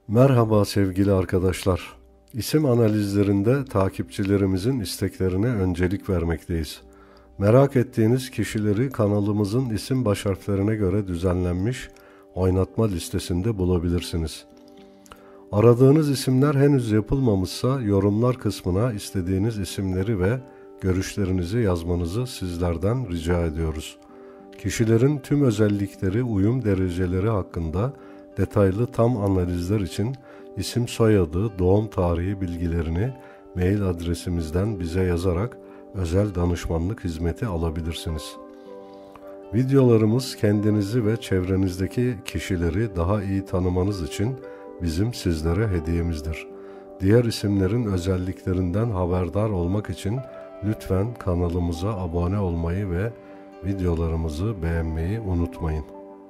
Merhaba sevgili arkadaşlar. İsim analizlerinde takipçilerimizin isteklerine öncelik vermekteyiz. Merak ettiğiniz kişileri kanalımızın isim başharflerine göre düzenlenmiş oynatma listesinde bulabilirsiniz. Aradığınız isimler henüz yapılmamışsa yorumlar kısmına istediğiniz isimleri ve görüşlerinizi yazmanızı sizlerden rica ediyoruz. Kişilerin tüm özellikleri, uyum dereceleri hakkında detaylı tam analizler için isim, soyadı, doğum tarihi bilgilerini mail adresimizden bize yazarak özel danışmanlık hizmeti alabilirsiniz. Videolarımız kendinizi ve çevrenizdeki kişileri daha iyi tanımanız için bizim sizlere hediyemizdir. Diğer isimlerin özelliklerinden haberdar olmak için lütfen kanalımıza abone olmayı ve videolarımızı beğenmeyi unutmayın.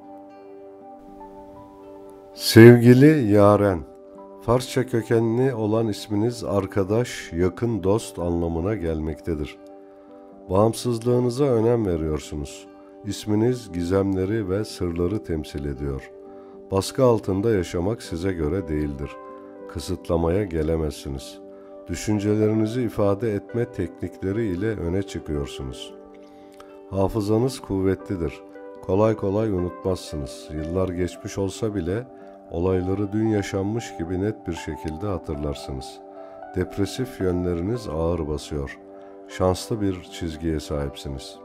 Sevgili Yaren, Farsça kökenli olan isminiz arkadaş, yakın dost anlamına gelmektedir. Bağımsızlığınıza önem veriyorsunuz. İsminiz gizemleri ve sırları temsil ediyor. Baskı altında yaşamak size göre değildir. Kısıtlamaya gelemezsiniz. Düşüncelerinizi ifade etme teknikleri ile öne çıkıyorsunuz. Hafızanız kuvvetlidir. Kolay kolay unutmazsınız. Yıllar geçmiş olsa bile olayları dün yaşanmış gibi net bir şekilde hatırlarsınız. Depresif yönleriniz ağır basıyor. Şanslı bir çizgiye sahipsiniz.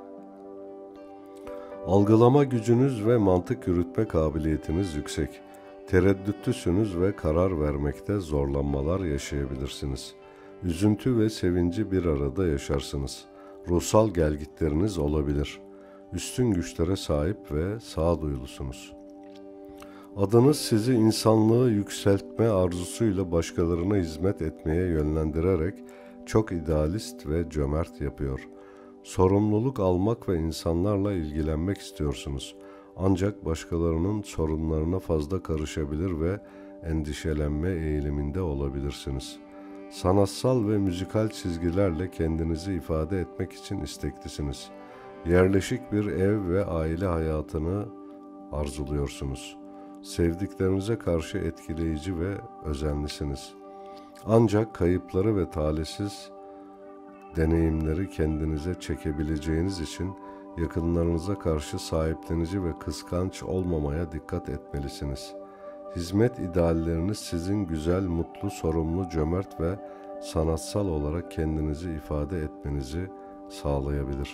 Algılama gücünüz ve mantık yürütme kabiliyetiniz yüksek. Tereddütlüsünüz ve karar vermekte zorlanmalar yaşayabilirsiniz. Üzüntü ve sevinci bir arada yaşarsınız. Ruhsal gelgitleriniz olabilir. Üstün güçlere sahip ve sağduyulusunuz. Adınız sizi insanlığı yükseltme arzusuyla başkalarına hizmet etmeye yönlendirerek çok idealist ve cömert yapıyor. Sorumluluk almak ve insanlarla ilgilenmek istiyorsunuz. Ancak başkalarının sorunlarına fazla karışabilir ve endişelenme eğiliminde olabilirsiniz. Sanatsal ve müzikal çizgilerle kendinizi ifade etmek için isteklisiniz. Yerleşik bir ev ve aile hayatını arzuluyorsunuz. Sevdiklerinize karşı etkileyici ve özenlisiniz. Ancak kayıpları ve talihsiz deneyimleri kendinize çekebileceğiniz için yakınlarınıza karşı sahiplenici ve kıskanç olmamaya dikkat etmelisiniz. Hizmet idealleriniz sizin güzel, mutlu, sorumlu, cömert ve sanatsal olarak kendinizi ifade etmenizi sağlayabilir.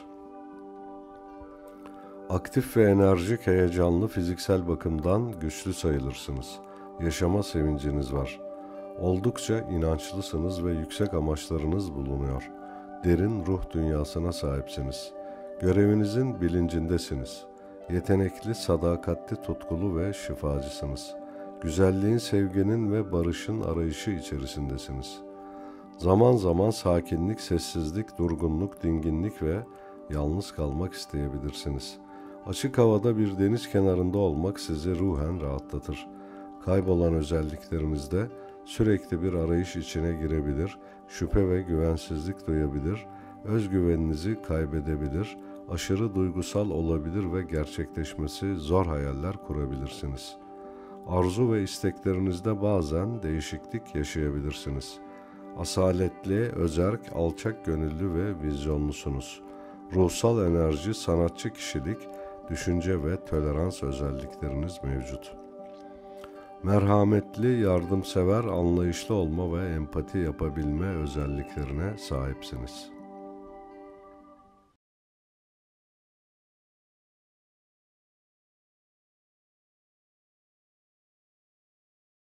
Aktif ve enerjik, heyecanlı, fiziksel bakımdan güçlü sayılırsınız. Yaşama sevinciniz var. Oldukça inançlısınız ve yüksek amaçlarınız bulunuyor. Derin ruh dünyasına sahipsiniz. Görevinizin bilincindesiniz. Yetenekli, sadakatli, tutkulu ve şifacısınız. Güzelliğin, sevginin ve barışın arayışı içerisindesiniz. Zaman zaman sakinlik, sessizlik, durgunluk, dinginlik ve yalnız kalmak isteyebilirsiniz. Açık havada bir deniz kenarında olmak sizi ruhen rahatlatır. Kaybolan özelliklerinizde sürekli bir arayış içine girebilir, şüphe ve güvensizlik duyabilir, özgüveninizi kaybedebilir, aşırı duygusal olabilir ve gerçekleşmesi zor hayaller kurabilirsiniz. Arzu ve isteklerinizde bazen değişiklik yaşayabilirsiniz. Asaletli, özerk, alçak gönüllü ve vizyonlusunuz. Ruhsal enerji, sanatçı kişilik, düşünce ve tolerans özellikleriniz mevcut. Merhametli, yardımsever, anlayışlı olma ve empati yapabilme özelliklerine sahipsiniz.